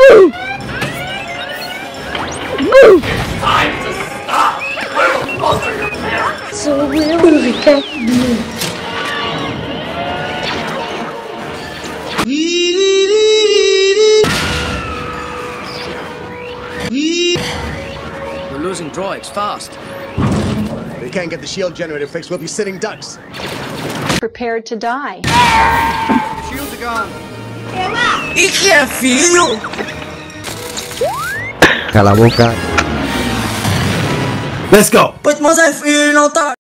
Time to stop! We'll foster your parents! So will we get you? We're losing droids, fast. If we can't get the shield generator fixed, we'll be sitting ducks. Prepared to die. Shields are gone. ¿Y qué, filho? Cala a boca. Let's go! Mas é filho, não tá.